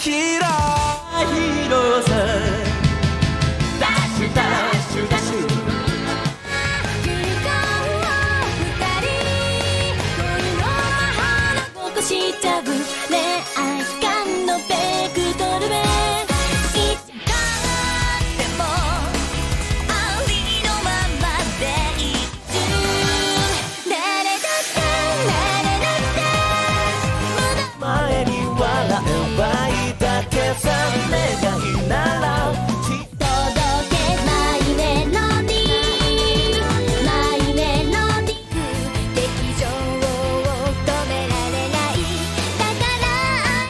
ヒーローさダッシュダッシュダッシュしちゃう恋愛観のベクトルへいつだってもありのままでいい誰だって前に笑えばいいだけさ願いなら届けマイメロディーマイメロディー劇場を止められないだから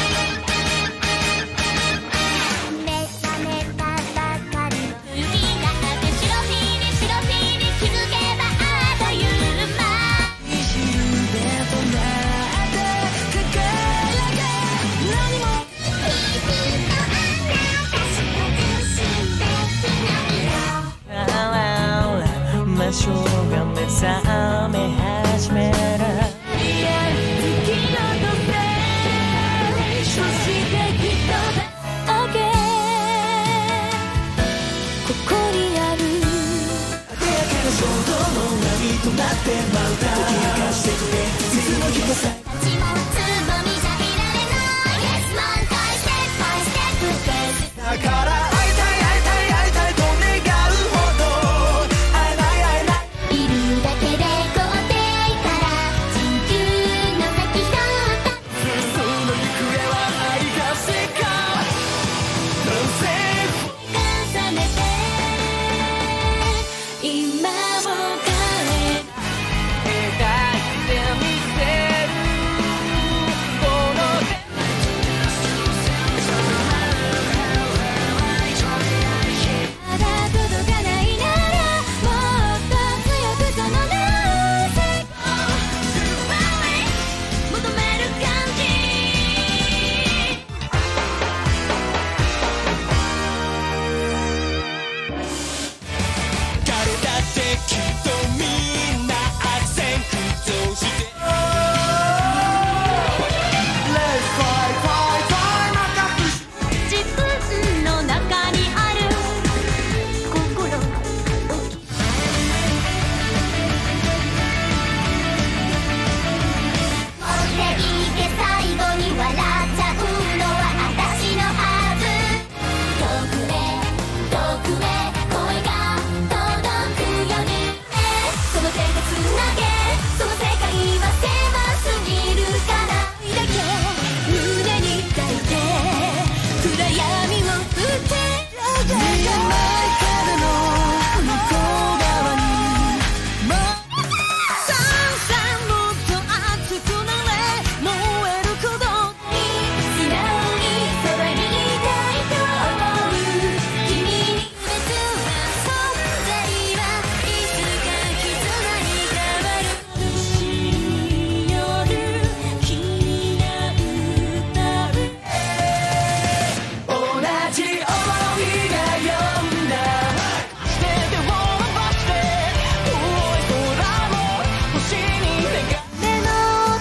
目覚めたばかりの海があって白日に気づけばあっという間夢となって輝け何も魔性が目覚め始めるここにある艶やかな衝動の波となってまうだ解かしてくれ水の日がさ立ちもつぼみじゃいられない Yes man ステップバイステップだから会いたいと願うほど会えないいるだけで肯定から地球の先だったその行方は愛が世界重ねて今を変え描いてみせるこの手まだ届かないならもっと強くその名を求める感じ誰だってきっとみんな悪戦苦闘して自分の中にある心を持っていて最後に笑っちゃうのは私のはず遠くへ声が届くようにその手でつなげその世界は狭すぎるからだけ胸に抱いて暗闇を打って見えない壁の向こう側にさんもっと熱くなれ燃える鼓動素直にそばにいたいと思う君に別な存在はいつか絆に変わる苦しい夜君が歌う同じ想いが呼んだして手を伸ばして遠い空も星に願う夢の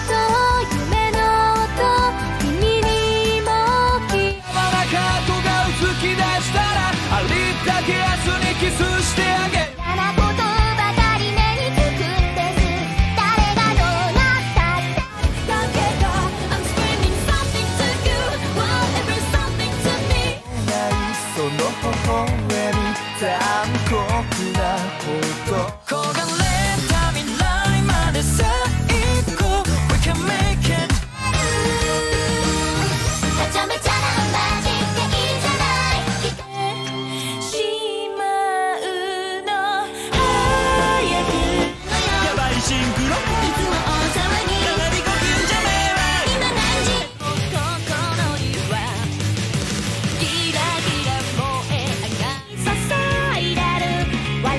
音君にも聞まだ過去が浮き出したらありったけ明日にキスしてあげる嫌なことばかり目につくんです誰がどうなったってだけど I'm screaming something to you while every something to me その微笑み残酷なこと焦がれた未来までさ行こう We can make it はちゃめちゃなマジックでいいじゃないしまうの早くやばいシンクロいつも大騒ぎかなり呼吸じゃね今何時心にはギラギラ燃え上がり注いでる私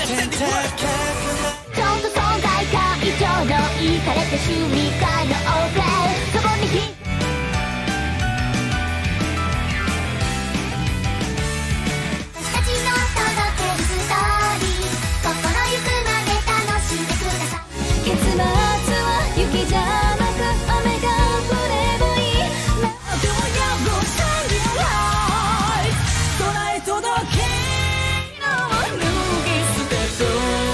ちょっと存在感以上のイカれた趣味会のオープレイそこにヒント私たちの届けるストーリー心ゆくまで楽しんでください結末は雪じゃなく雨が降ればいい Do you go send your life 空へ届け脱ぎ捨てそう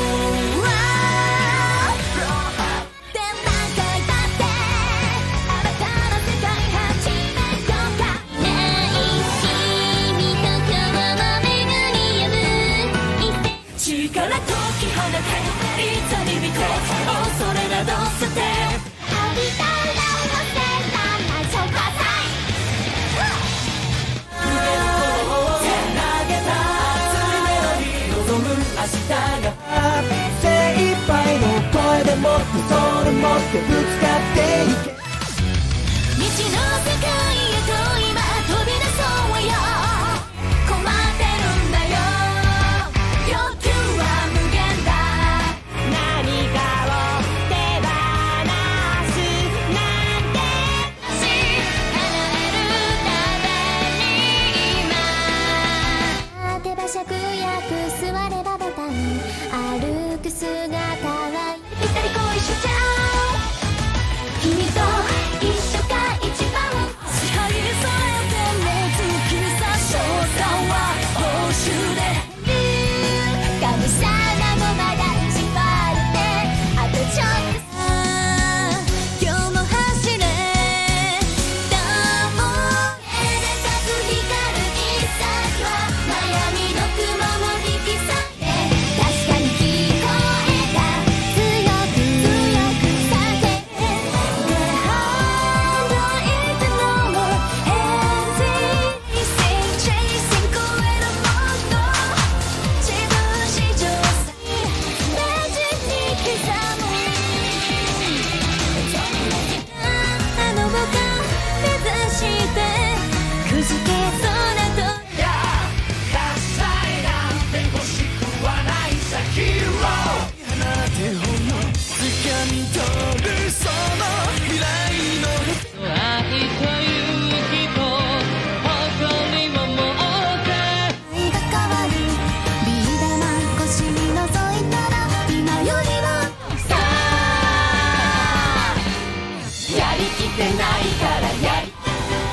で何回だって新たな世界始めようかない君と今日も巡り合う力解き放ていざに見て恐れなど捨て浴びたら忘れたない紹介明日が精一杯の声でもっとそれ持ってぶつかっていけ未知の世界へと今飛び出そうよ困ってるんだよ欲求は無限だ何かを手放すなんて叶えるために今手羽借役座ればボタン歩く姿がぴったり恋しちゃう君と一緒が一番支配されても月さ勝算は報酬で神様もまだ縛ってあとちょっと今日も走れどうも目でかく光る一切は悩みの雲も引き裂いて確かに聞こえた強く叫べ Behind it no more hesitating chasing 超えるもの自分史上最大事に刻むあの僕が目指してくじけそうなと喝采なんて欲しくはないさヒーロー放てほんの掴み取るその未来の愛と勇気と誇りを持って愛が変わるビー玉越しに覗いたら今よりもさあやりきってないからやり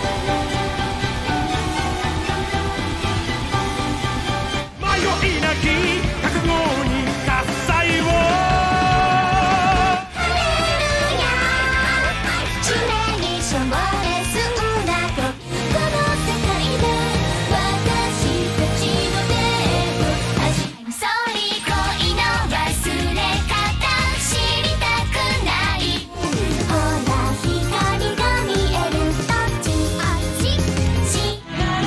迷いなき覚悟に喝采をハレルヤ地面にしょぼれすんだとこの世界で私たちの出会いそり恋の忘れ方知りたくないほら光が見えるどっちあっちし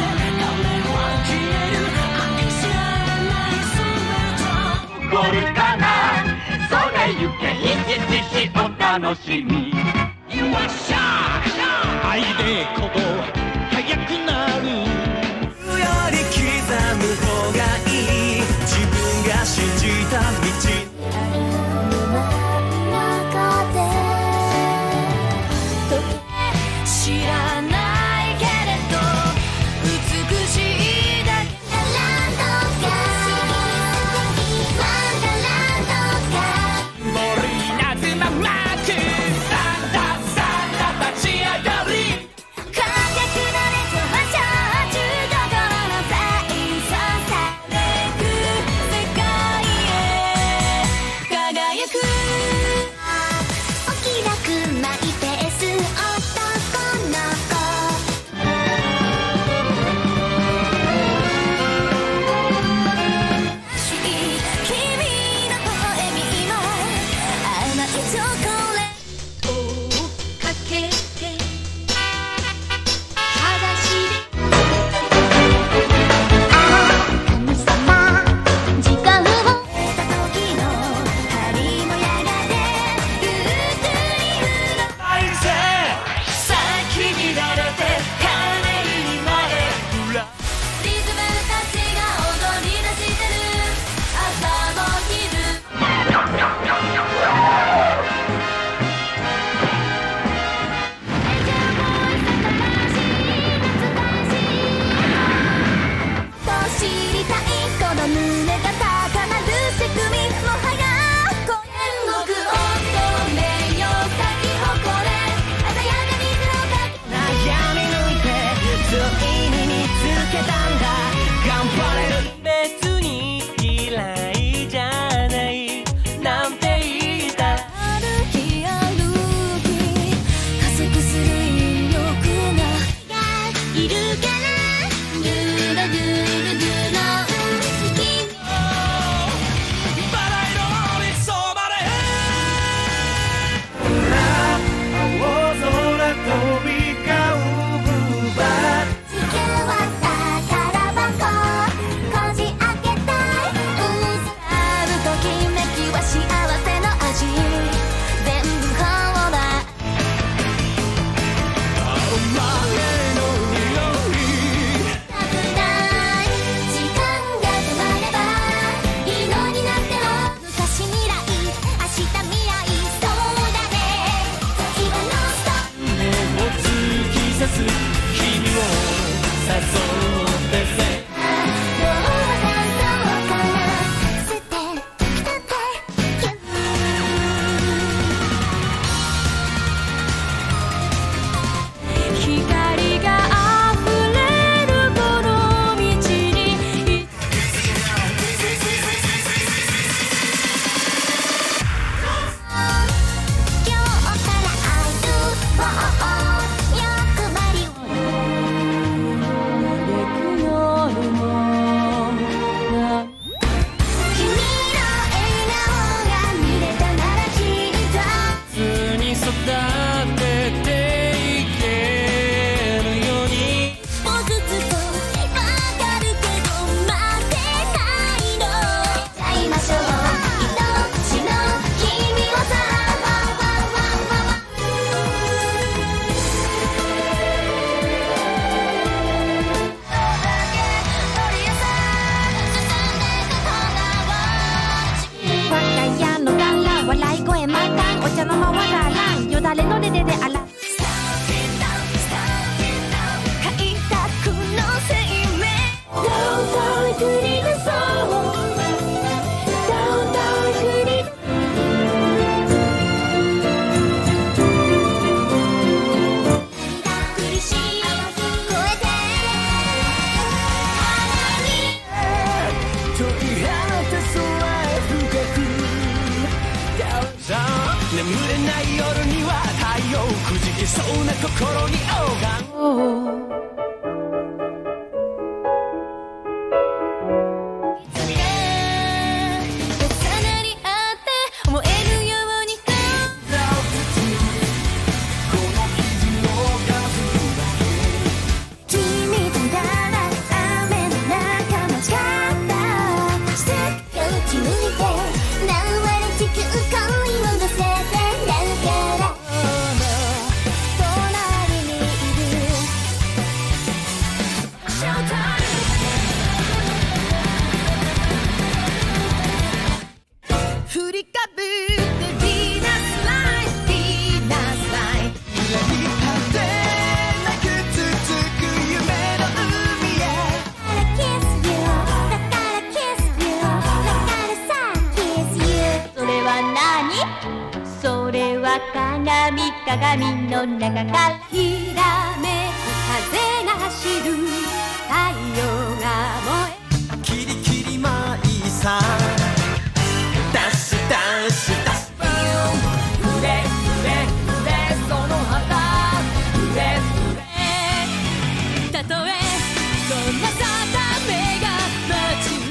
残るかなそれゆけ一日お楽しみよっしゃ愛でこう速くなるより刻む方がいい自分が信じた道中で知らないけれど美しいだけランドがワンダーランドが森なずままくさださだ立ち上がり輝くなれとはシャー心に拝む振りかぶってビーナスラインビーナスライン果てなく続く夢の海へ Kiss you だから Kiss you だからさ Kiss you それは何？それは鏡の中からひらめく風が走る太陽が燃えキリキリマイさダッシュダッシュダッシュふれふれふれその旗ふれふれたとえどんな定めが待ち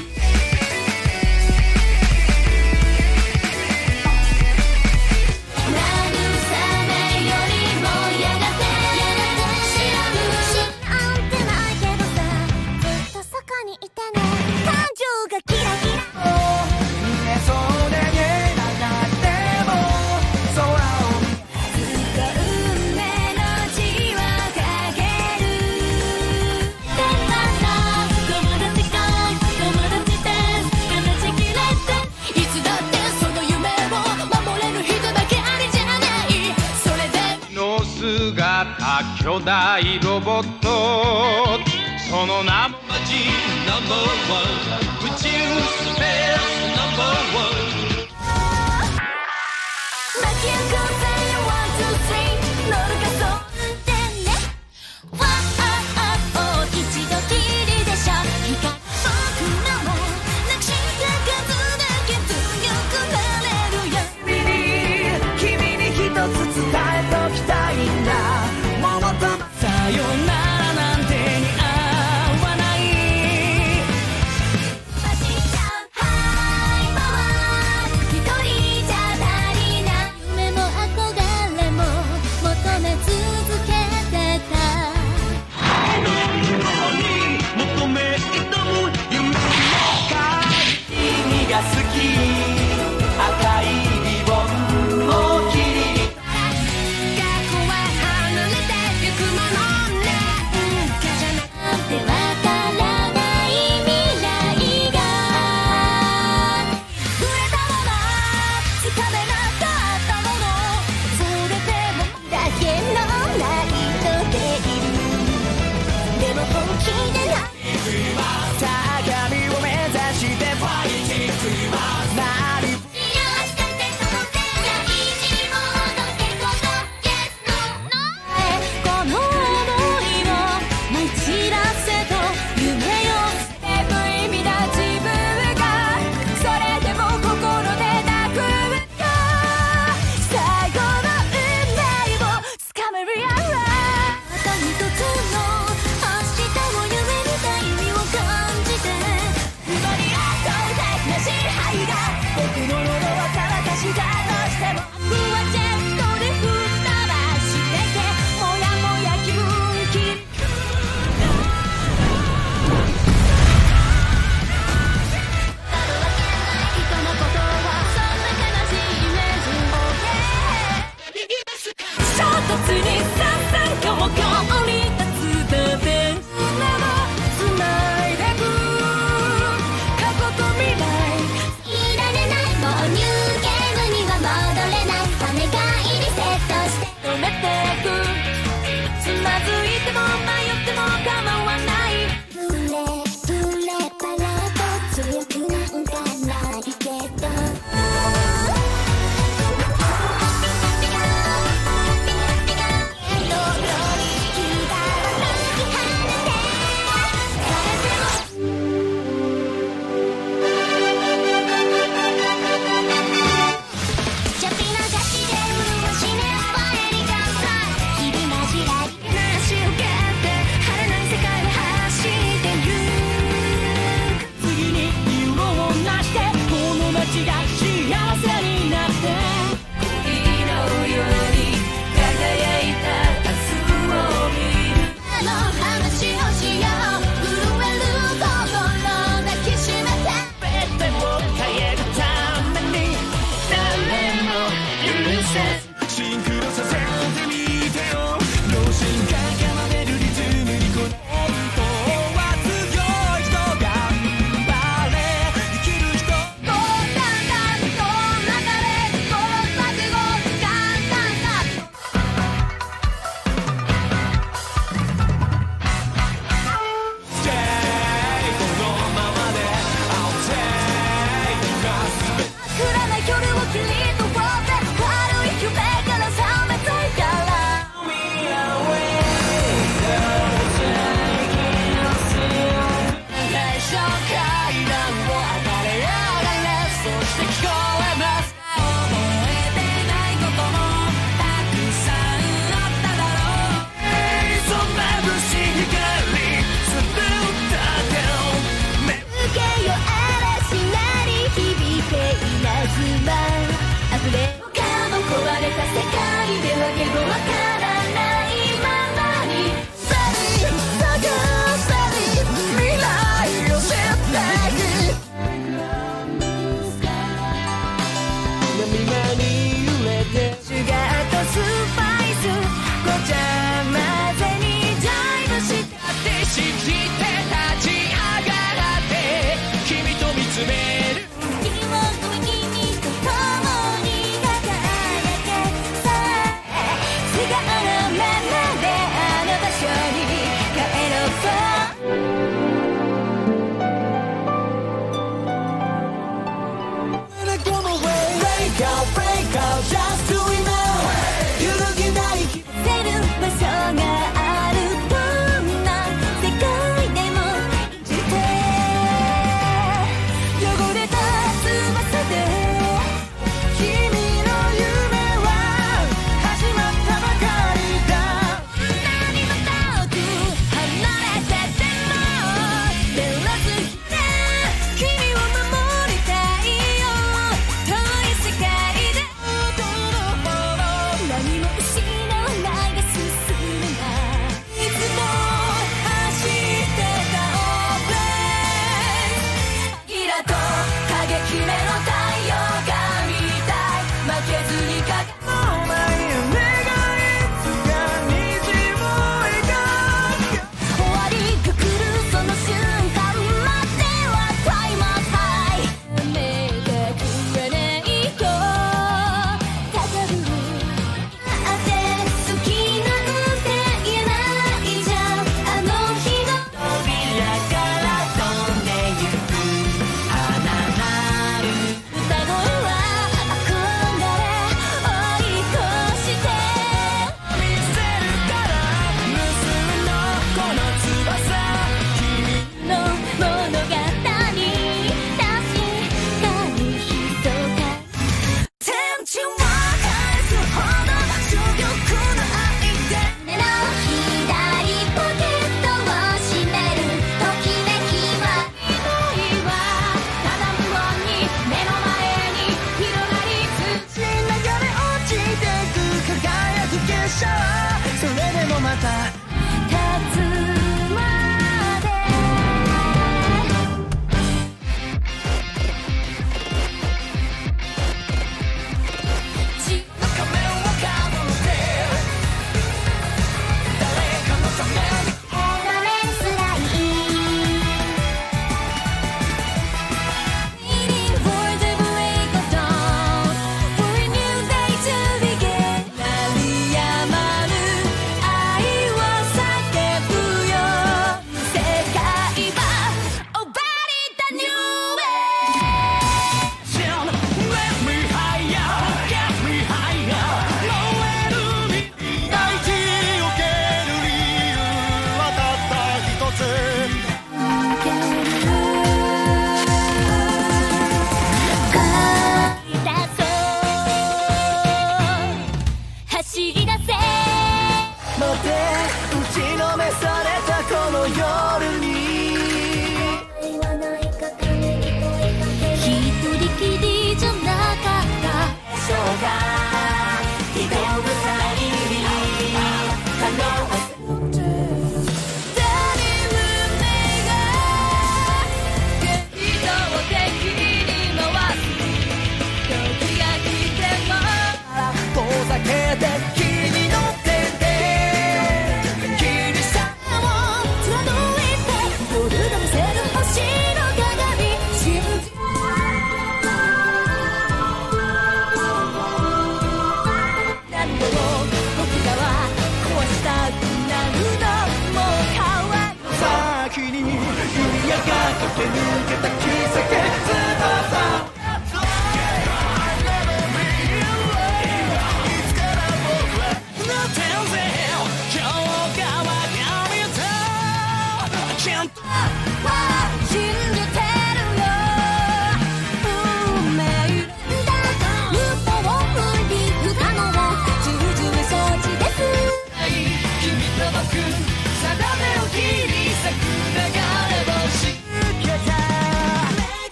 慰めよりもやがて知らんてないけどさずっとそこにいてね感情がキラキラそれに流っても空を見運命の字は書けるてた友達か友達です悲しきれていつだってその夢を守れる人だけありじゃないそれでの姿巨大ロボットその名もマジナンバーワン宇宙スペースナンバーワン巻き起こせよワンツースリー乗るかそうでねわあ一度きりでしょ光僕のもなくした数だけ強くなれるよ君に一つ伝えときたいんだ桃とさよならなんて似合わない 「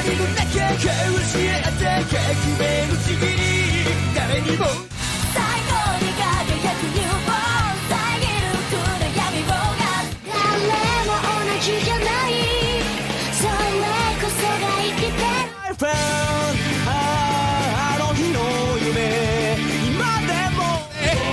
るのだけ教えて革命のちぎり誰にも最高に輝くニューボーン遮る暗闇を誰も同じじゃないそれこそが生きてる I found あの日の夢今でも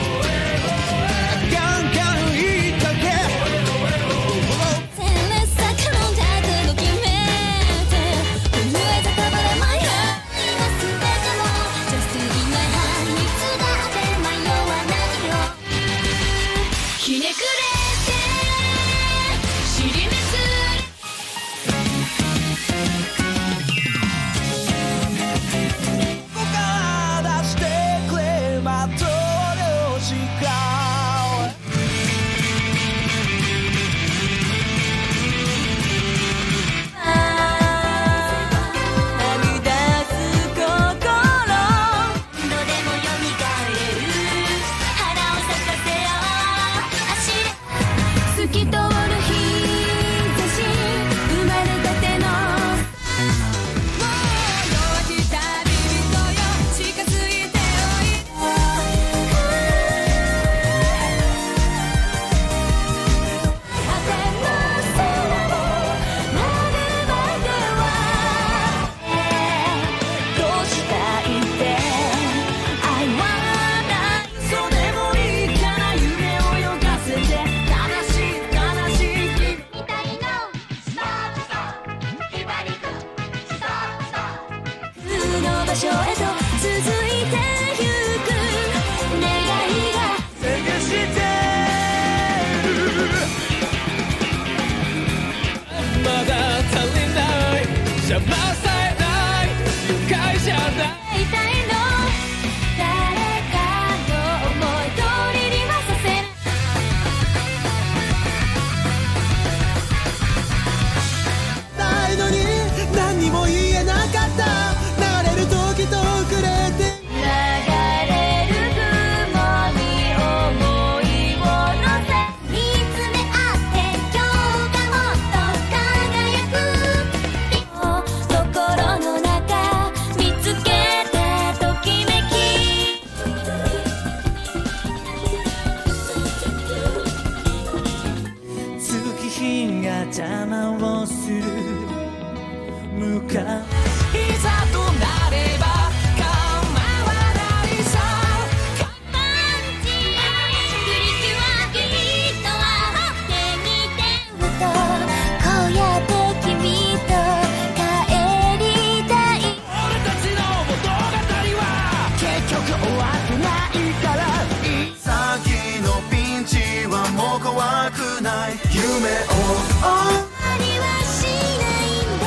ガンガン言いかけ鮮烈さ感じたときめて震えたばれまい今すべても Just in my hand いつだって迷わないよひねくれて尻滅ここから出してくれまとうしか涙す心どでも蘇る花を咲かせよう足透き通る日差し生まれたてのもう弱き旅人よ近づいておいで果ての空を巡るまではどうしたいって I wanna 嘘でもいいから夢を泳がせて悲しい悲しい日みたいのストップストップひばりくんストップストップ普通の場所へと続いてゆく願いが探してるまだ足りない邪魔さえない愉快じゃない痛いの誰かの思い通りにはさせないないのに何にも言えなかった流れる時と遅れて流れる雲に思いを乗せ見つめ合って今日がもっと輝く心の中見つけてときめき月日が邪魔をする向かいざとなれば構わないさパンチプリキュアビートは手に手をとこうやって君と帰りたい俺たちの物語は結局終わってないから先のピンチはもう怖くない夢をありはしないんだ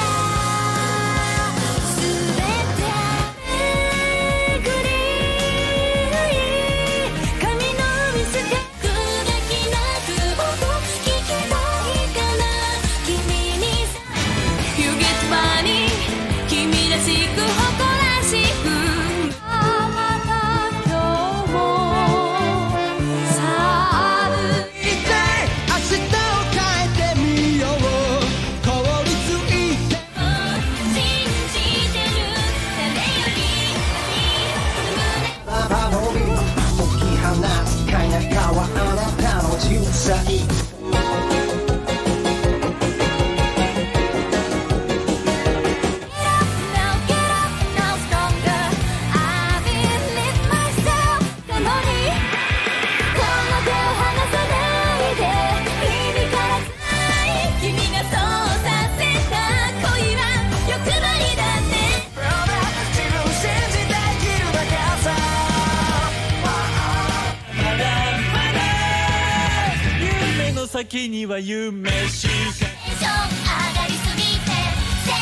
すべて巡り髪の水が砕きなく音聞きたいから君にさ You get money 君らしく誇らしくあまた今日もさある一体明日を変えてみよう凍りついて信じてる誰よりババの実解き放つかやかはあなたの10歳 Now get up, now stronger. I believe myself. 共にこの手を離さないで君からつない君がそうさせた恋は欲張りだって自分信じて生きるだけさまだまだ夢の先には夢しかテンション上がりすぎてせ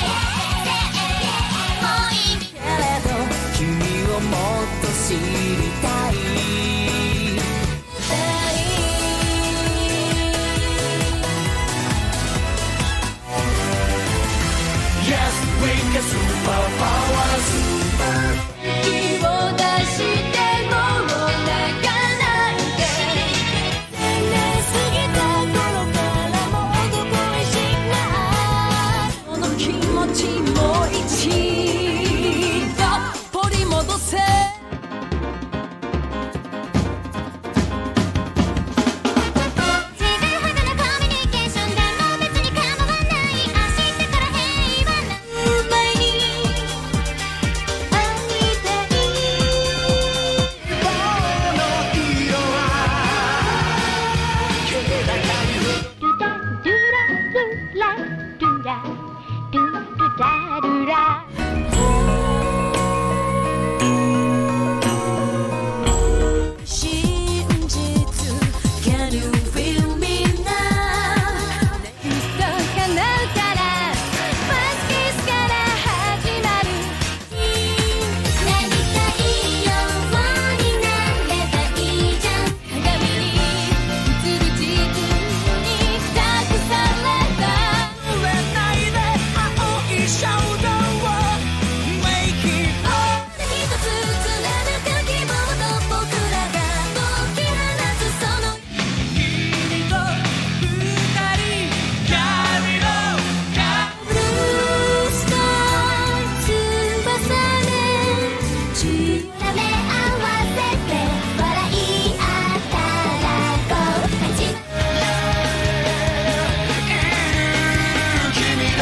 もういいけれど君をもっと知りたい Yes, we can superpower super 気を出しても泣かないで過ぎた頃からもうどこ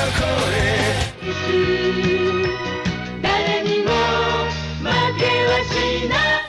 誰にも負けはしない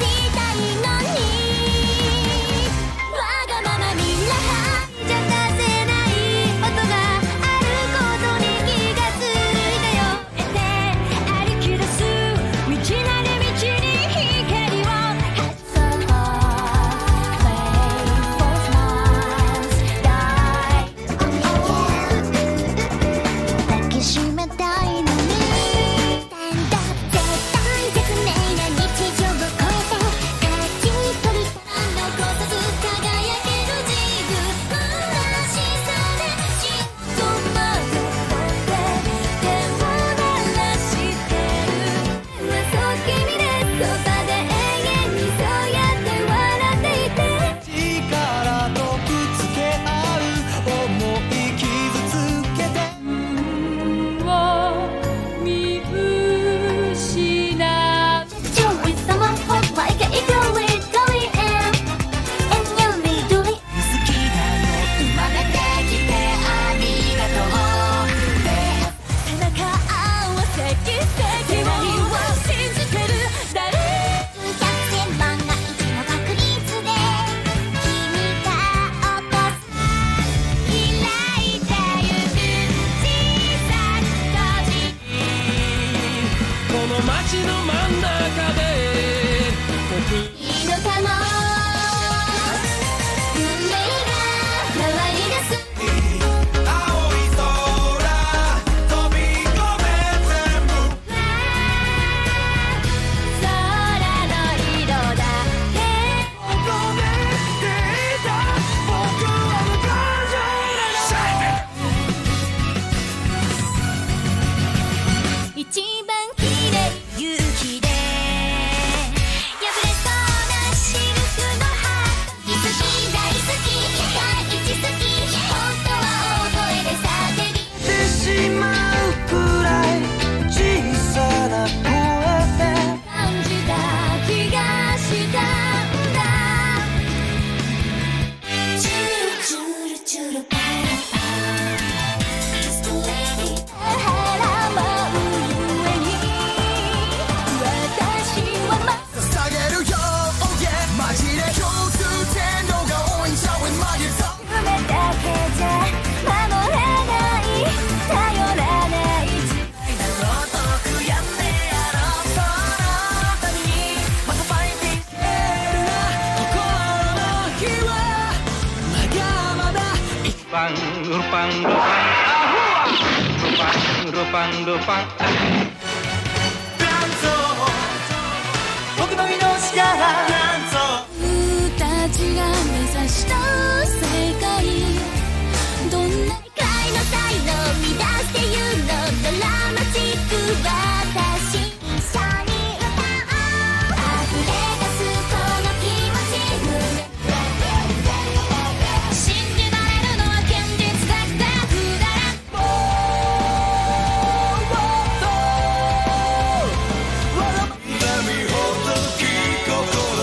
街の真ん中でいいのかも運命が回り出す青い空飛び込め全部空の色だけ求めていた僕らの感情一番綺麗勇気で破れそうなシルクのハート好き大好き第一好き本当は大声で叫びてしまうくらい小さな声で感じた気がしたんだチュルチュルチュルパラパラ Just a lady 腹舞うゆえに私は捧げるよ Oh yeah マジで共通点のが多いんちゃうマジで夢だけじゃ守れない頼らない遠くやってやろうそのためにまたファイティング心の日はまだまだ Lupang, lupang, lupang, ahua! Lupang, lupang, lupang, 僕の命から僕たちが目指した世界どんな世界の才能乱して言うのドラマチック私一緒に歌おう溢れ出すこの気持ち信じられるのは現実だけだくだらん波ほどき心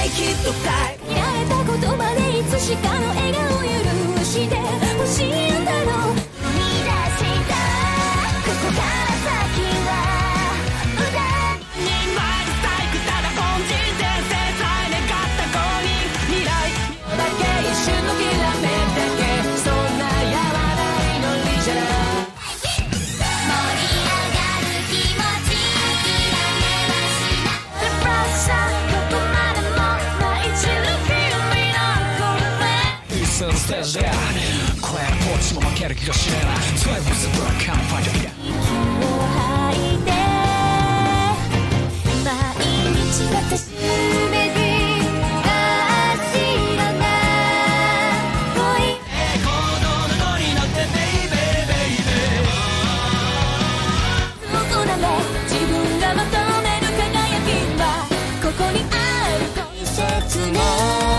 きっとタイプ見られたことまでいつしかの笑顔許してほしいんだろう。 生み出したここから先は歌人前で細工ただ凡人伝説さえ願った子に未来だけ一瞬のきらめきだけそんなやわないのにじゃない盛り上がる気持ち諦めはしない The pressure どこまでも舞い散る君の声一寸ステージでこれポーチも負ける気がしねえな Twelve was the black and fire を吐いて毎日私べき真っ白な恋行動の乗り乗ってベイベーベイベー大人も自分が求める輝きはここにあると大切な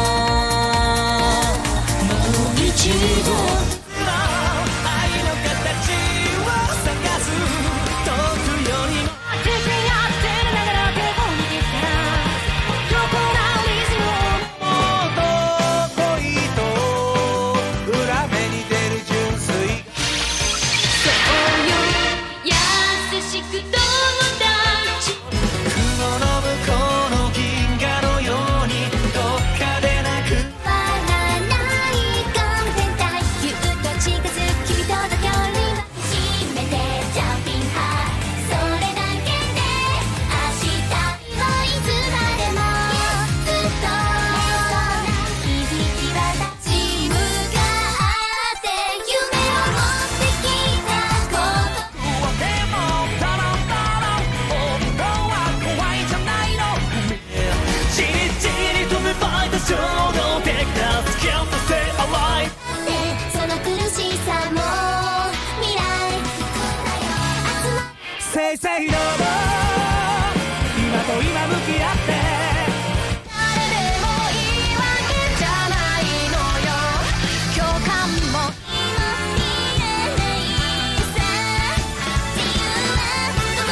もう一度愛の形を探す遠くよりも自信あってるながら手本にしたらどこなリズムをもっと恋と裏目に出る純粋そうよ優しく友達雲の向こうの銀河のようにどっかでなく笑わないゴールデンタイムぎゅっと近づく君との距離は初めてジャンピングハイそれだけで明日をいつまでもずっと響き渡ち向かって夢を持ってきたことでもタランタラン本当は怖いじゃないのじりじりと芽生えた衝動的なスキャンと Stay alive その苦しさも未来集ませいせいどうぞ今と今向き合って誰でもいいわけじゃないのよ共感も今見えないさ自由はど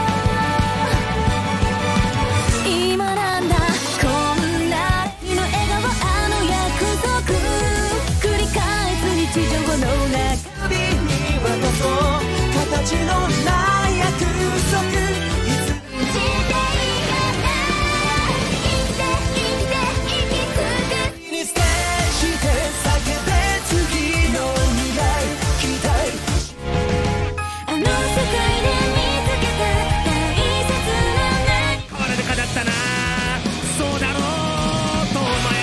こだ今なんだこんな君の笑顔あの約束繰り返す日常の中指に渡そう形のない約束いつしていかない生きて生き続くにステージで叫べ次の未来期待あの世界で見つけた大切なこれでかだったなそうだろうと思うよ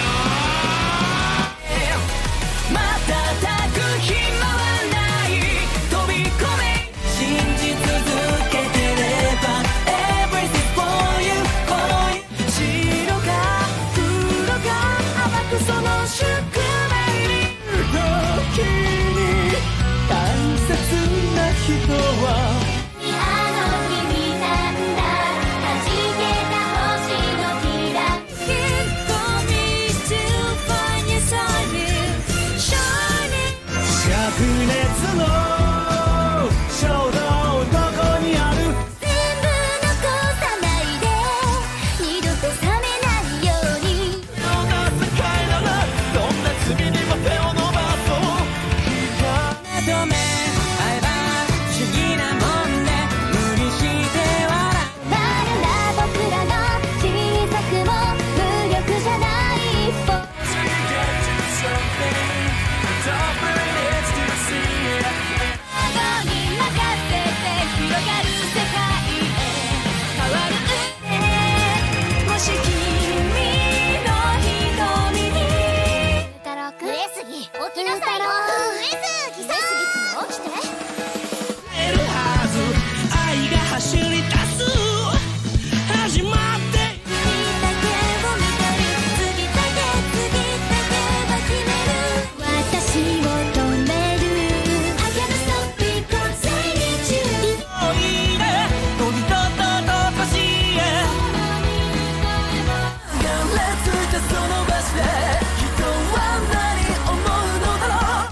瞬く暇はない飛び込め信じ続けてれば Everything for you for you 白か黒か暴くその宿命に時に大切な人はあの日見たんだ弾けた星のきら Keep on me to find your side shining 灼熱の衝動どこにある全部残さないで二度と冷めないように世界ならどんな罪にも手を伸ばそう目と目会えば不思議なもんで無理して笑だから僕らの小さくも無力じゃない一歩顎に任せて広がる世界へ変わるってもし君の瞳に上杉起きなさいよ上杉さん起きてえるはず愛が走り出す始まって君だけを見たり次だけは決める私を止める I can't stop because I need you おいで飛びととしへ顔がついたその場所で人は何思うのだろ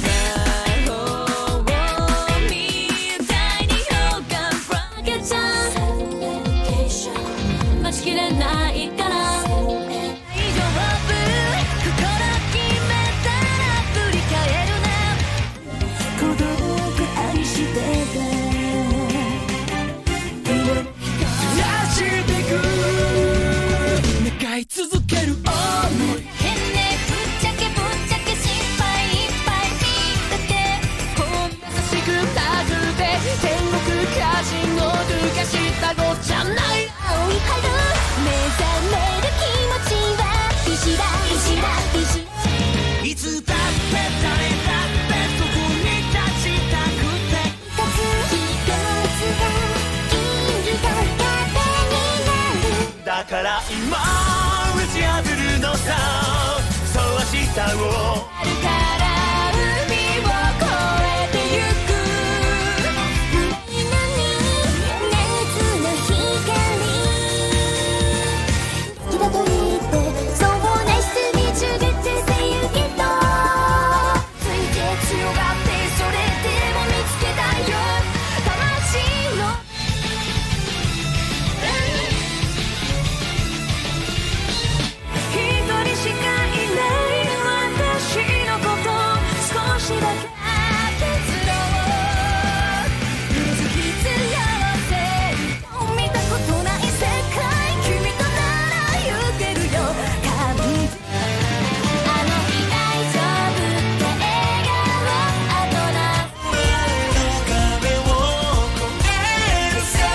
う魔法みたいに評価かけちゃう待ちきれないからだから今打ち破るのさ、そう明日をあるから海を越えてゆく夏の光好きだと言ってそうなしすぎちゅう別せゆけどついて強がってそれでも見つけたよ魂の一人しかいない私のこと少しだけ手伝おう水必要性見たことない世界君となら行けるよ感じあの日大丈夫って笑顔あとな壁を越えるさ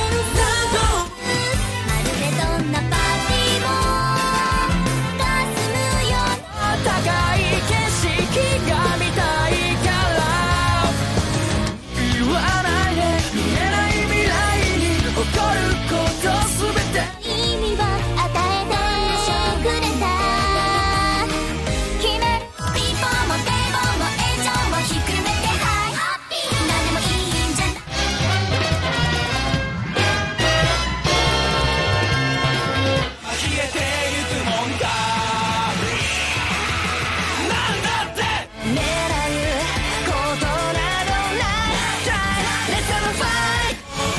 まるでどんなパーティーもかすむよ高い景色が見たいから言わないで見えない未来に起こることすべて意味を与えてくれた決めピンポンもデボンも炎上もひっくるめてハイハッピー何でもいいんじゃない消えてゆくもんかなんだって狙うことなどない Let's have a fight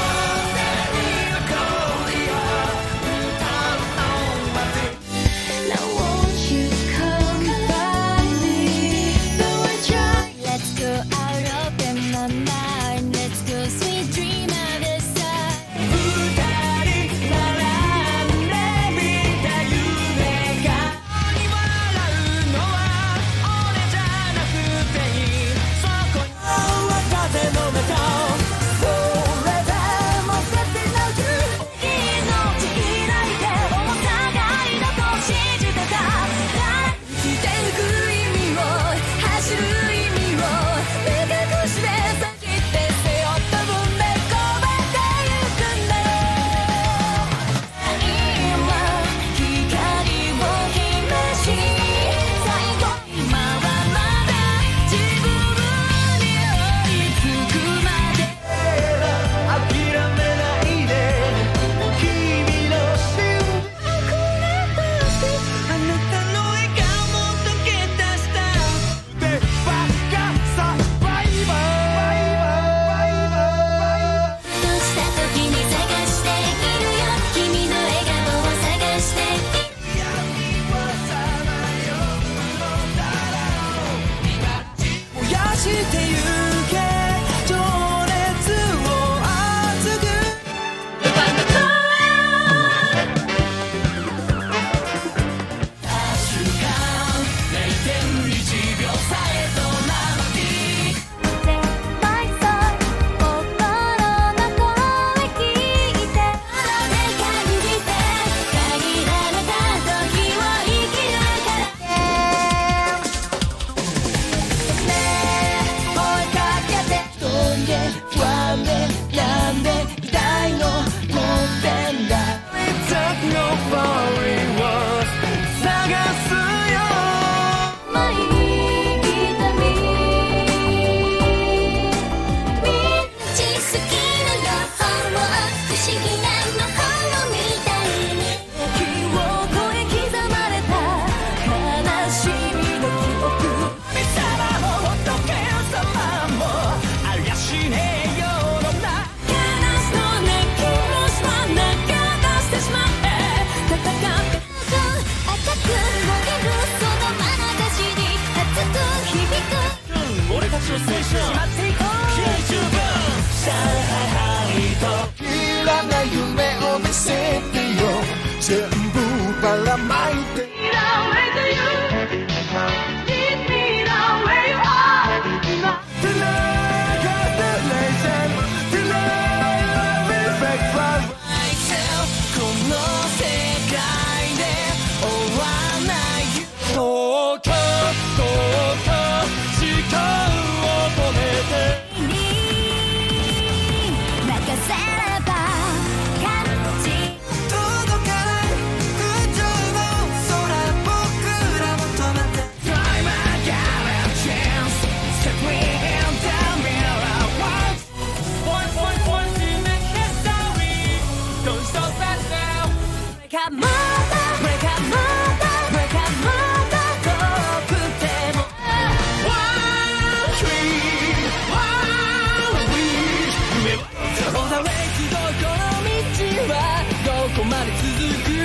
Now won't you come find me Though I try Let's go out open my mind Let's go sweet dream of the sun 二人並んで見た夢が笑うのは俺じゃなくていいそこに風の中それでも切なく命いないで重さがいだと信じてた生きてゆく意味を走る意味を目隠しで先って背負った分で込めてゆくんだよ今光を秘めし最後今はまだ自分に追いつくまで諦めないで君の心あなたの笑顔も溶け出したでバカサバイバーふとした時に探しているよ君の笑顔を探して闇はさまようのだろう燃やしてゆけ情熱を熱く確か0.1秒さえとなって絶対そう心の声聞いてあので感じて限られた時を生きるからねえ追いかけて一人で不安で病んでいたいの持ってんだ Took no worry was 探すよ前に来た道好きな予報を不思議な魔法みたいに記憶に刻まれた悲しみの記憶神様も仏様もありゃしねえような悲しと泣きもしまなきゃ出してしまえ戦って赤く燃えるその眼差しに熱く響く俺たちの青春しまっていこう気合十分上海ハイといらない夢を見せてよ全部ばらまいてこの世界で終わらない東京時間を止めてに任せれば感じ届かない Break up また Break up また Break up また遠くても One tree One wish 夢はおだれきどこの道はどこまで続く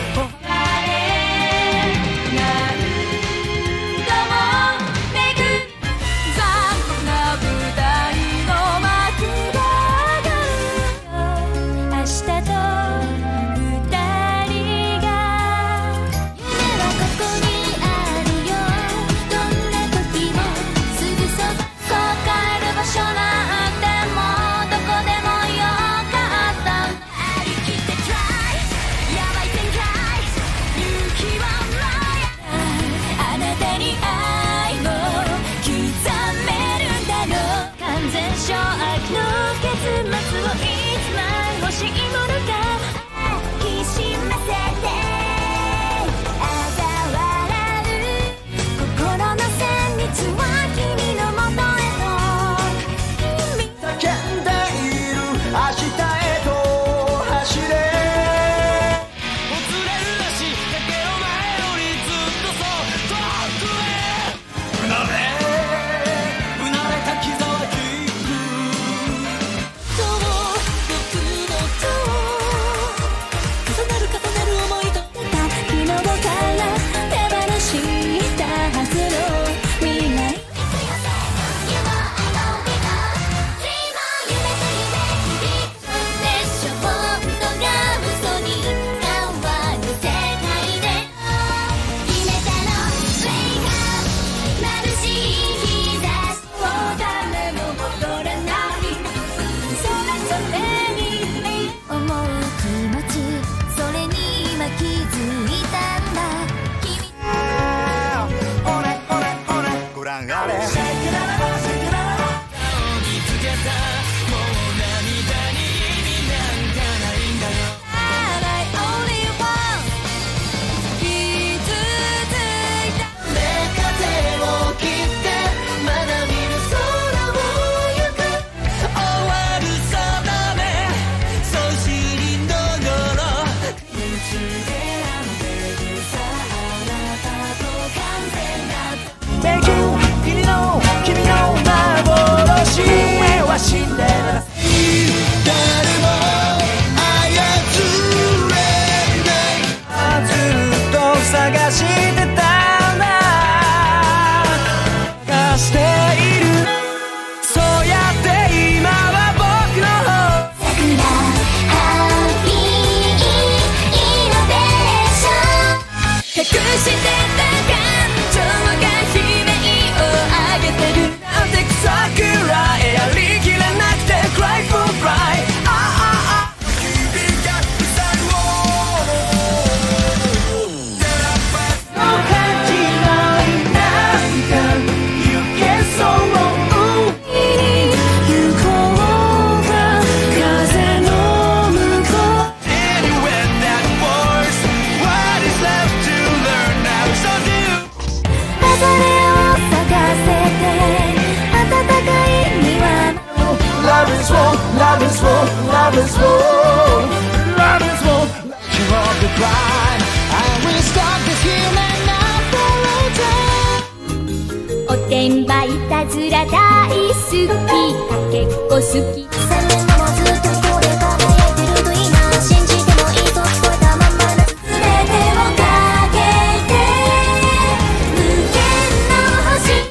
おてんばいたずら大好きかけっこ好き3年後もずっとこれ輝いてるといいな信じてもいいと聞こえたまんまだ全てをかけて無限の星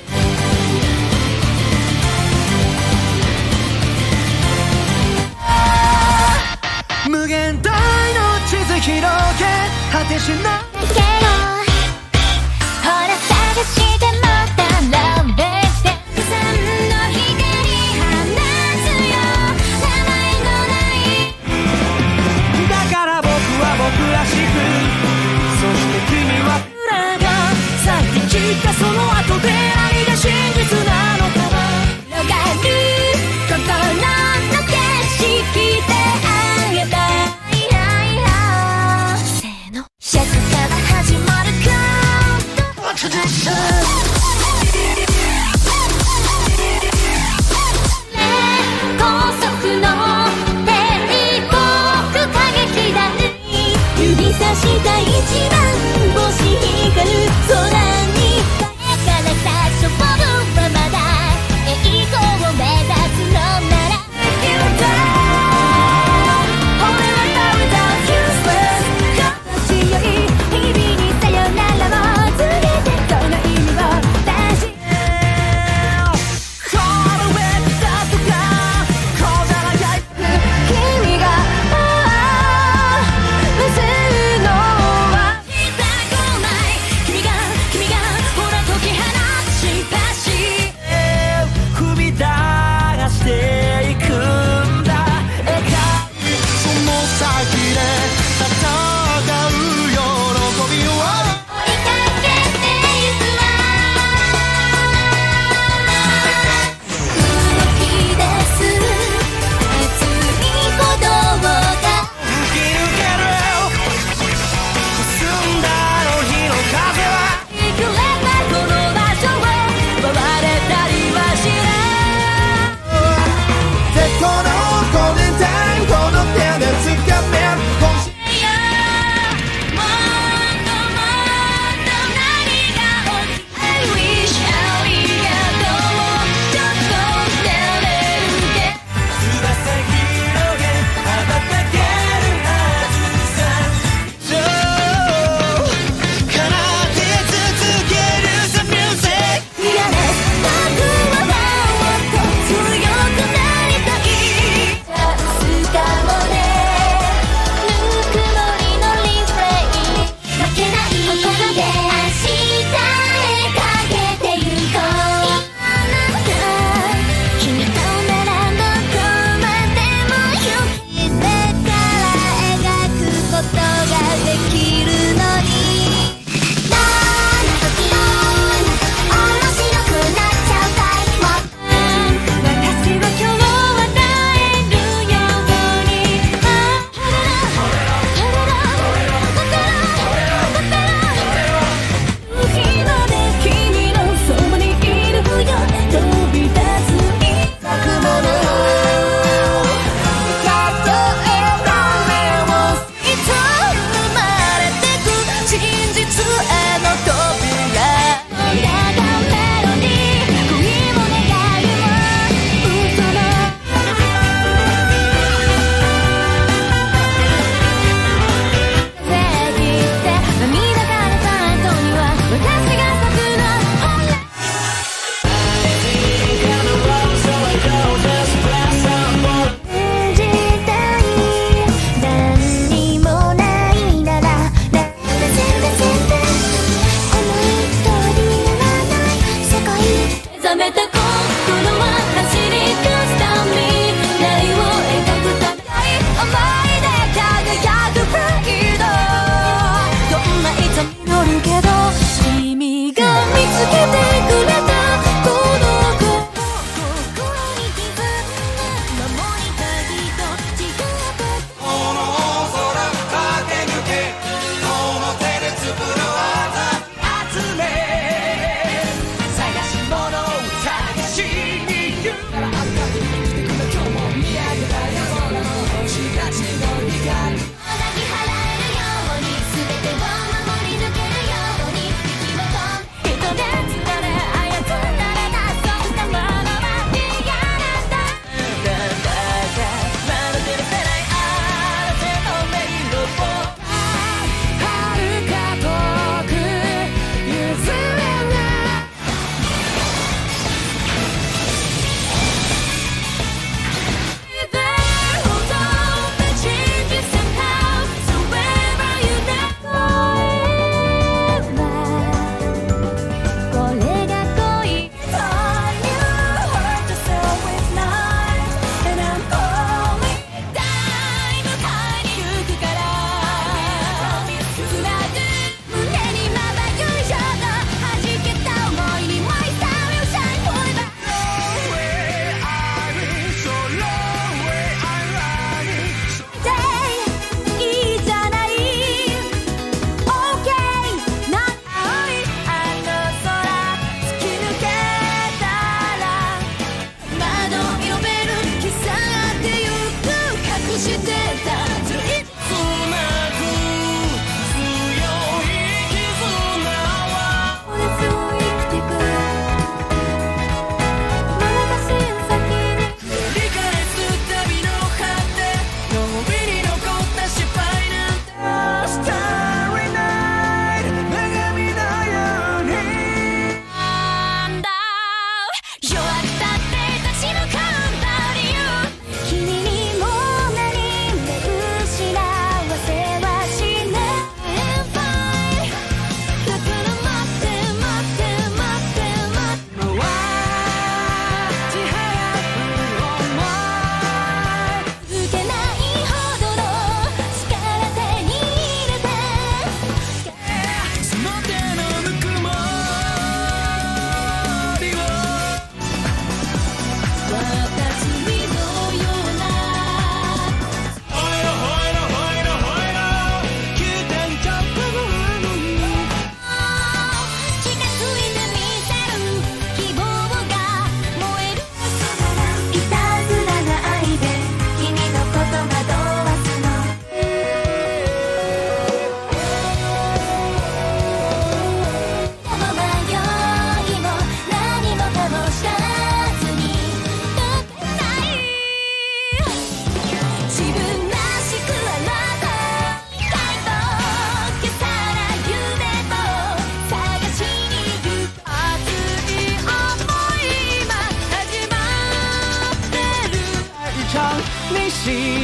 無限大の地図広げ果てしないけどほら探してもたらべてさんの光放つよ名前のないだから僕は僕らしくそして君は裏が咲いてきたその後で愛が真実なのか広がる心の景色であげたせーの尺から始まるか高速の天国過激だ指先した一番星光る空にだからさ勝負はまだ栄光を目指すのなら You die 俺は without useless 強い日々にさよならを告げてその意味を出し君が結ぶのはしたくない君が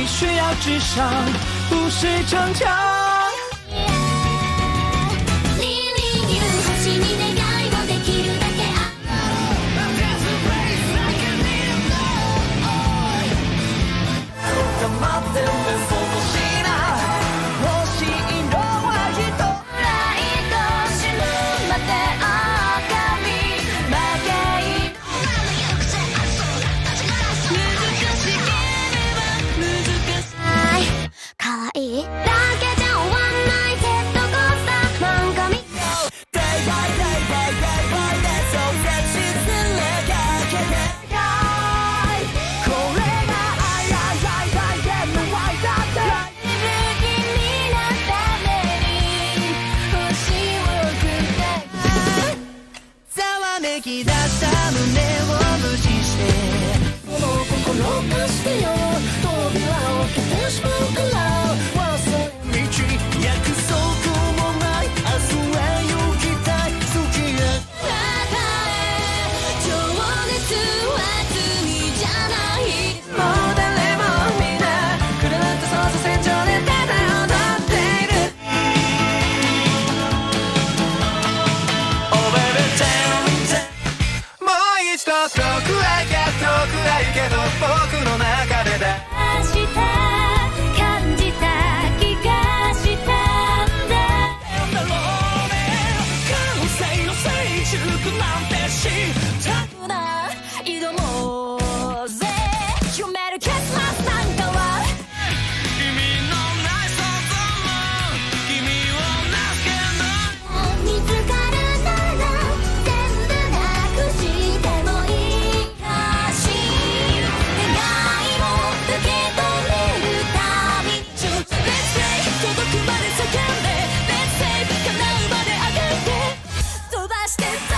必须要至上，不是逞强。 星に願いをできるだけ黙ってるそうとしな欲しい色は一つライト死ぬまで赤身負け難しければ難しいかわいいだけじゃ終わんないジェットコースターなんか見めき出した胸を無視してこの心貸してよ扉を開けてしまうから忘れ道約束もない明日へ行きたい好きへ情熱は罪じゃないもう誰もみんなくるっと操作線上でただ踊っている Oh baby tell me もう一度遠くへ行けど僕の中でだ明日感じた気がしたんだなんだろうね完成の成熟なんてしたくない挑もうぜ読める結末なんかは意味のない想像も君を名付ける見つかるなら全部なくしてもいいかし願いを受け止めるたび Let's say 届くまで叫んで Let's say 叶うまで上がって飛ばしてさ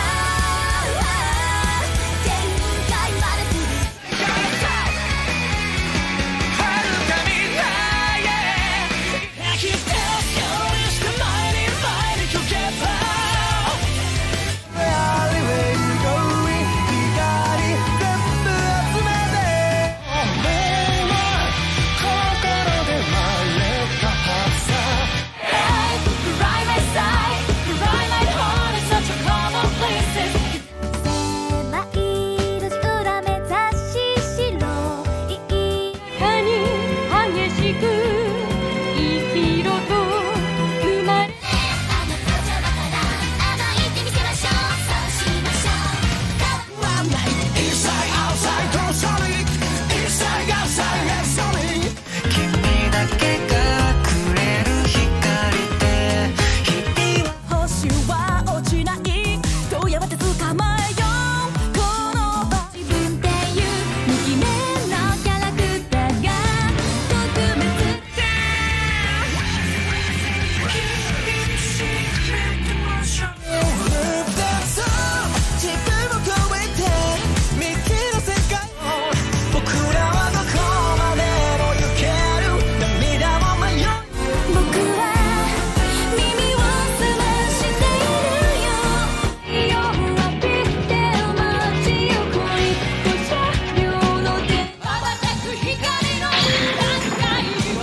限界まで来る遥か未来へ生きてよりしか前に行けば Alleyway going 光全部集めて俺の心で生まれたはずさ Right my side Right my heart is such a common place 狭い路地裏目指し白いかに激しく生きろと生まれあの子じゃバカだ暴いてみせましょうそうしましょう Inside outside don't sorry Inside outside let's sorry 君だけがくれる光で日々星は落ちないどうやって捕まえようこの場自分っていう無記名なキャラクターが特別自分を超えて未知の世界を僕らはどこまでも行ける涙も迷う僕は耳を澄ましているよ夜はピッて街横に車両の手羽ばたく光の段階を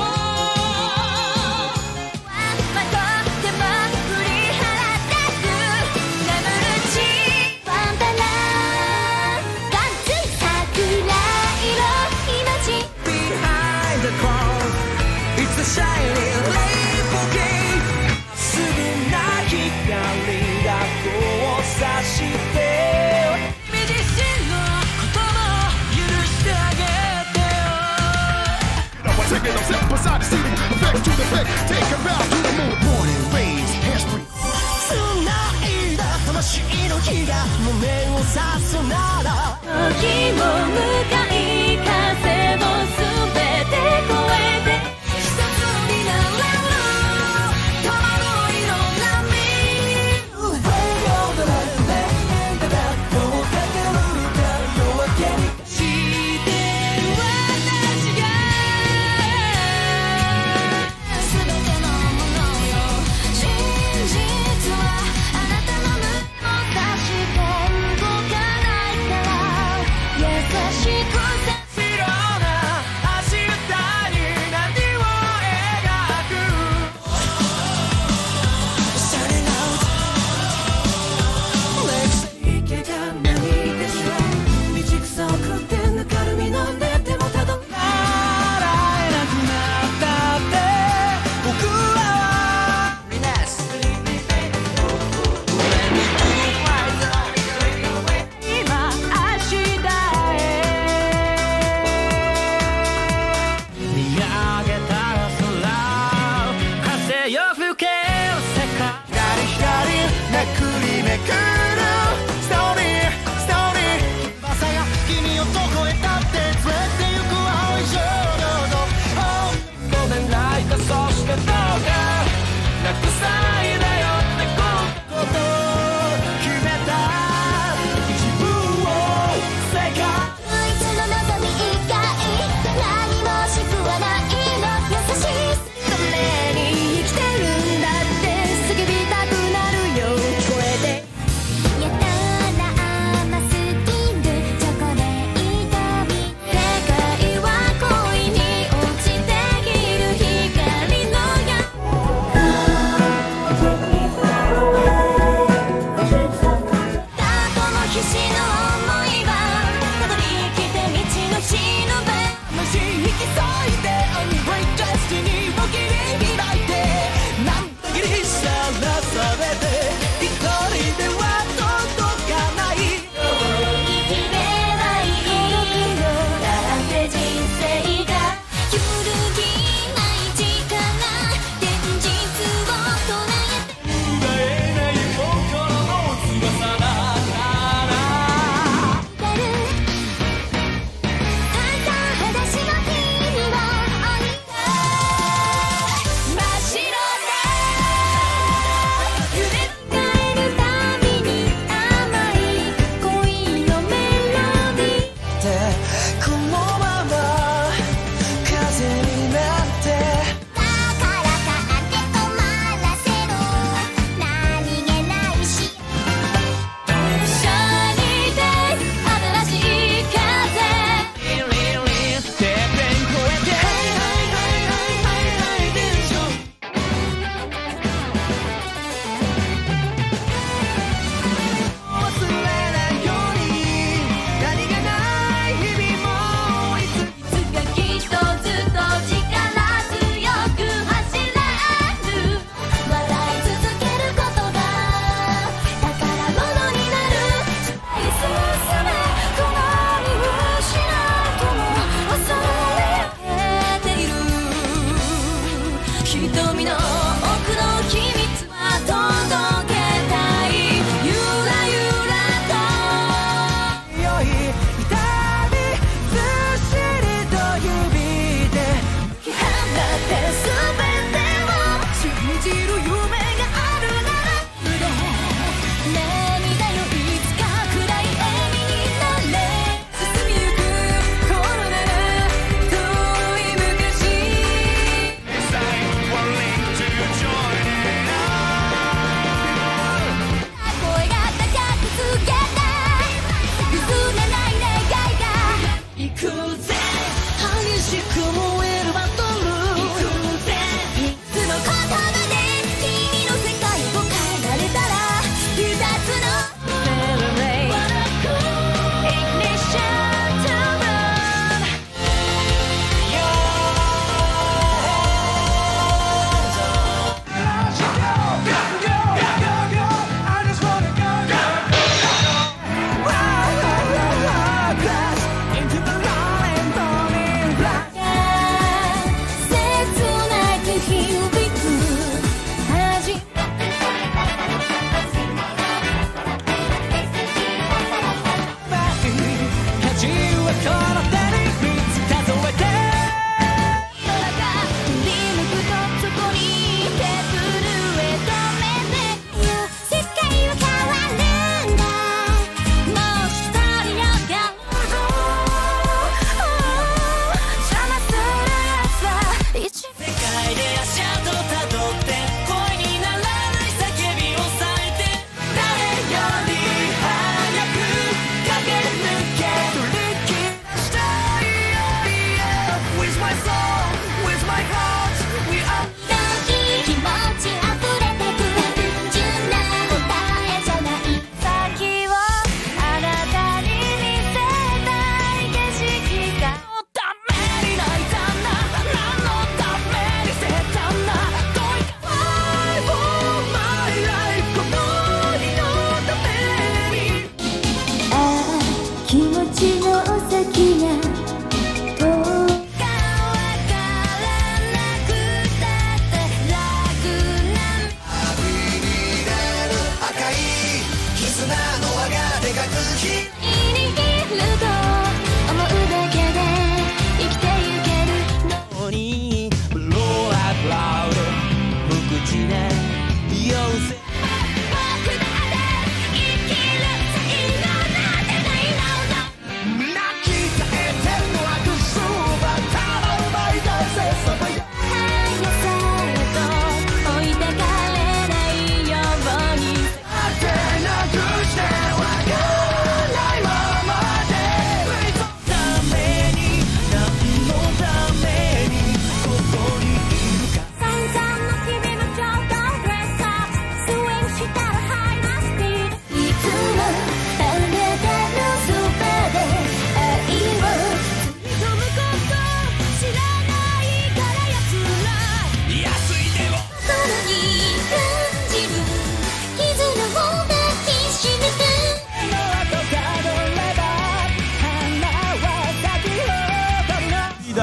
まとっても振り払ったく眠るうちファンタナガッツ桜色命 Behind the cross It's a shining rainbow gate すぐな光が交差して君自身のことも許してあげてよ Taking a step beside the ceiling, effect to the effect, take a bow to the moon. Morning rays, hairspray. 繋いだ魂の火が胸を刺すなら時も向かい風も全て越えて一つになれる共の色波に Wave of the light, let the dark どうかけるか夜明けにして私が全てのものよ真実はあなたの胸を刺して動かないから優しいめくりめくるストーリーストーリー翼が君をどこへだって連れて行く青い衝動ごめん泣いたそしてどうか泣くさないでよってことこと決めた自分を世界唯一の望み以外何もしくはないの優しいために生きてるんだって叫びたくなるよ聞こえて優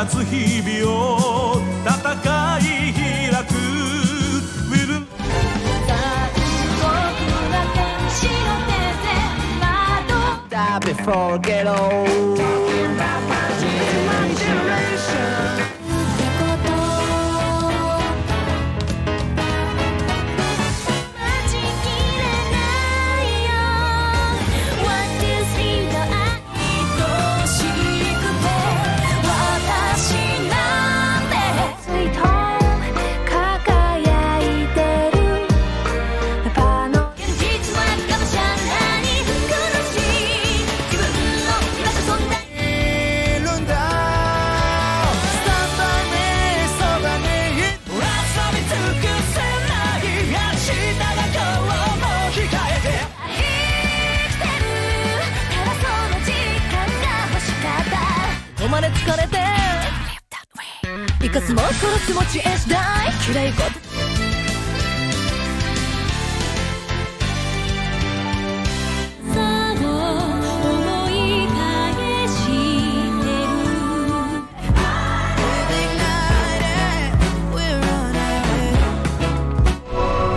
つ日々を戦い開く Will 残酷な天使の手で窓 Stop it, forget all. Talking about my generation. ってこと待ちきれないよ What is it 愛しくて私なんて Sweet home 輝いてるパノ現実はがむしゃらに苦しい自分の居場所そんなるんだ Stand by me そばに遊び尽くせない明日が今日も控えて生きてるただその時間が欲しかったおまね疲れて生かすも殺すも知恵次第嫌いことさを思い返してる We're on our way.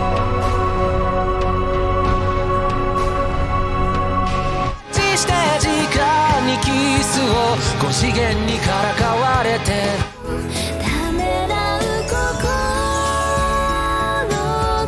した時間にキスを5次元にからかわれてためらう心がこの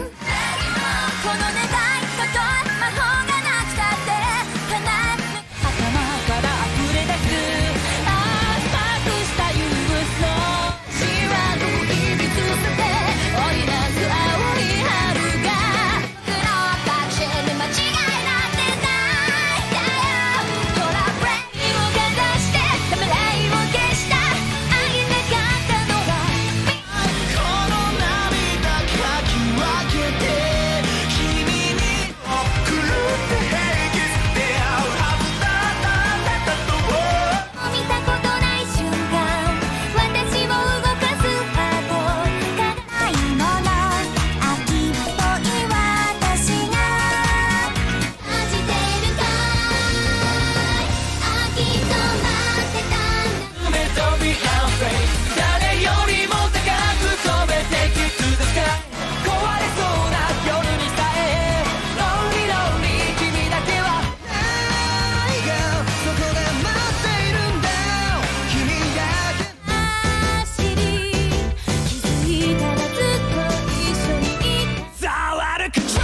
願いとと魔法がなくたって叶う頭から溢れ出す圧迫した憂鬱の知らぬ秘密さて織りなす青い春が僕の確信に間違いなんてないんだよほらブレイクをかざしてためらいを消した会いたかったのはこの涙かき分けて君に送るって平気出会うはずだったあなたと見たことない瞬間私を動かすハートがないもの秋っぽい私が感じてるかい秋と待ってたんだ夢と Be afraid 誰よりも高く飛べて Kiss to the sky 壊れそうな夜にさえ Lonely lonely 君だけは愛がそこで待っているんだよ君だけ走り気づいたらずっと一緒にいたさあ Out of control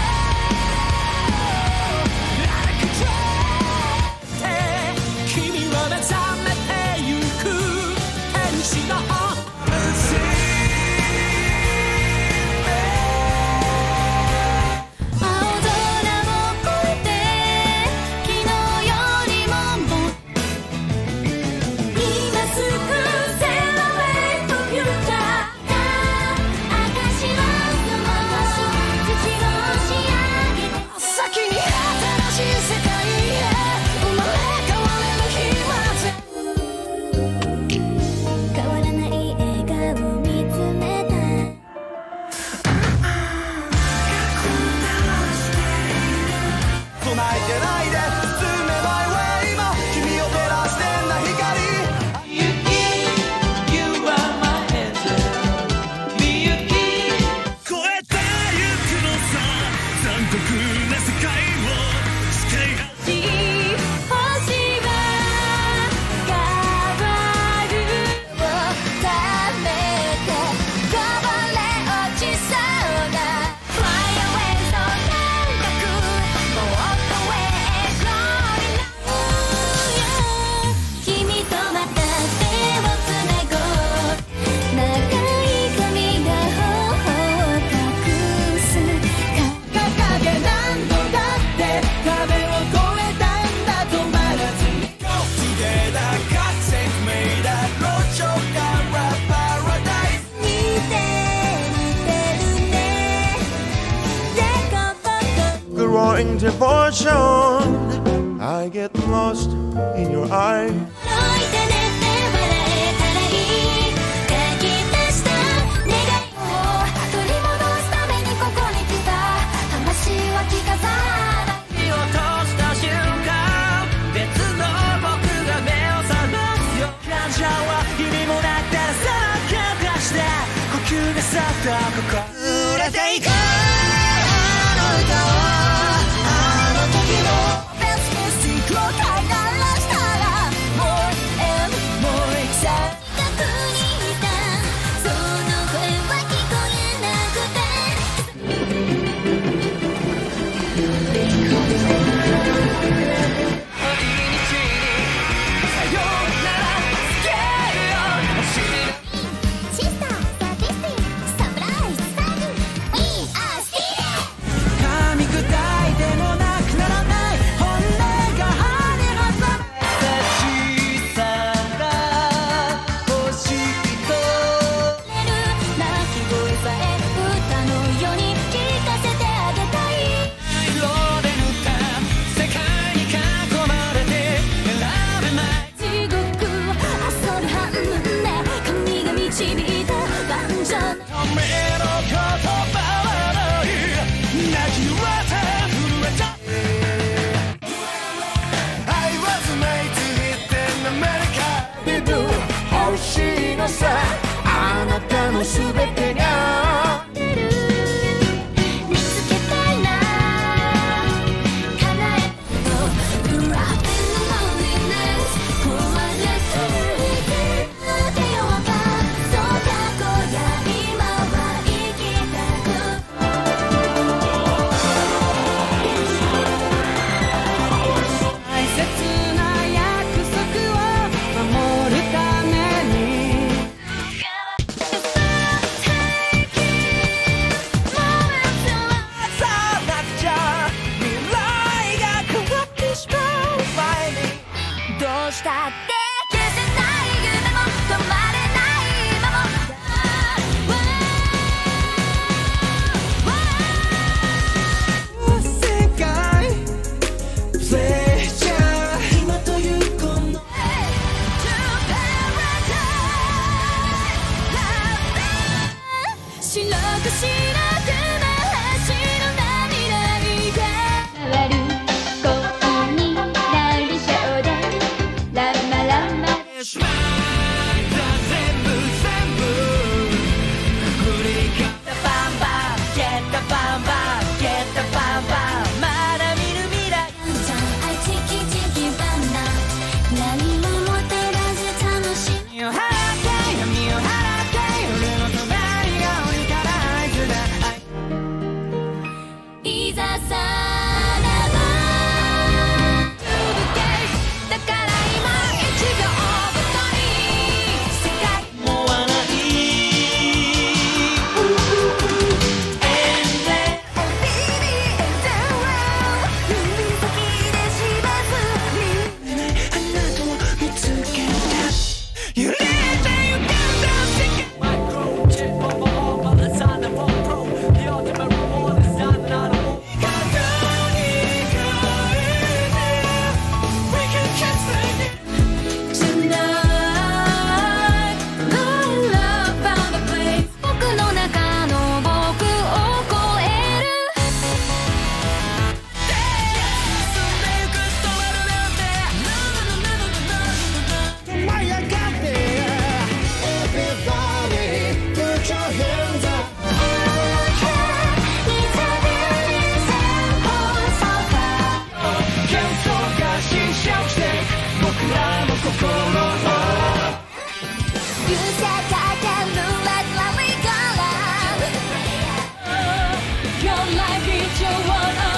Out of control 君は目覚めてゆく天使の青空を越えて昨日よりももっと今すぐ Celebrate the future 証をその土を仕上げて先に新しい世界へ生まれ変われる日まで変わらない笑顔見つめた唱えてないで進めないわ今君を照らしてんだ光 You are my angel みゆき超えてゆくのさ残酷な世界を誓い合う星は変わるをためてこぼれ落ちそうな Fly away そんな楽もっと上へ Glory now 君とまた手をつなごう長い髪が頬を隠す掲げ何度だって壁を越えたんだ止まらず Go together God save me that road showからparadise 似てるねでこぼこ Growing devotion I get lost in your eye 置いてねって笑えたらいい書き足した願いを取り戻すためにここに来た魂は着飾らない火を通した瞬間別の僕が目を覚ますよ感謝は君 the bam bam Get the bam bam まだ見る未来じゃんあチキチキバナ何ももたらず楽しい身を払って闇を払って夜の隣が降りたら合図だいざさらばだから今1秒ごとに世界もわない You said I can move like Larry Garland Your life is your one